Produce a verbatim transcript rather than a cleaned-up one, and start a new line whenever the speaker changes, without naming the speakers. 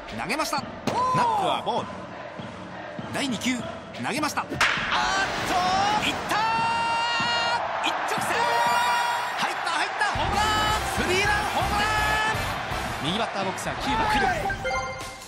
投げました。ナックはボール。だいに球投げました。あーっといった、一直線入った入った、ホームラン、スリーランホームラン。右バッターボックスはきゅうばん来る。